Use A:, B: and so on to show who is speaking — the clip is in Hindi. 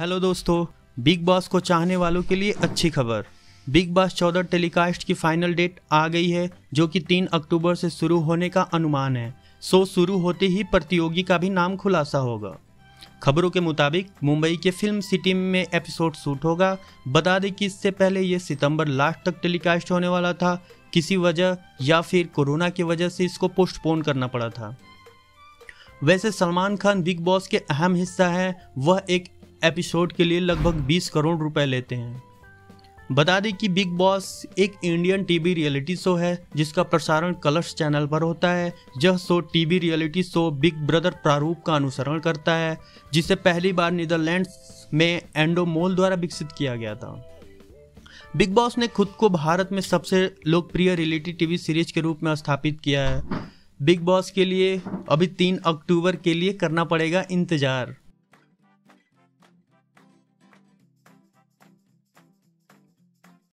A: हेलो दोस्तों, बिग बॉस को चाहने वालों के लिए अच्छी खबर। बिग बॉस 14 टेलीकास्ट की फाइनल डेट आ गई है, जो कि 3 अक्टूबर से शुरू होने का अनुमान है। शो शुरू होते ही प्रतियोगी का भी नाम खुलासा होगा। खबरों के मुताबिक मुंबई के फिल्म सिटी में एपिसोड शूट होगा। बता दें कि इससे पहले ये सितंबर लास्ट तक टेलीकास्ट होने वाला था। किसी वजह या फिर कोरोना की वजह से इसको पोस्टपोन करना पड़ा था। वैसे सलमान खान बिग बॉस के अहम हिस्सा है। वह एक एपिसोड के लिए लगभग 20 करोड़ रुपए लेते हैं। बता दें कि बिग बॉस एक इंडियन टीवी रियलिटी शो है, जिसका प्रसारण कलर्स चैनल पर होता है। यह show TV reality show Big Brother प्रारूप का अनुसरण करता है, जिसे पहली बार नीदरलैंड्स में एंडोमोल द्वारा विकसित किया गया था। बिग बॉस ने खुद को भारत में सबसे लोकप्रिय रियलिटी टीवी सीरीज के रूप में स्थापित किया है। बिग बॉस के लिए अभी 3 अक्टूबर के लिए करना पड़ेगा इंतजार।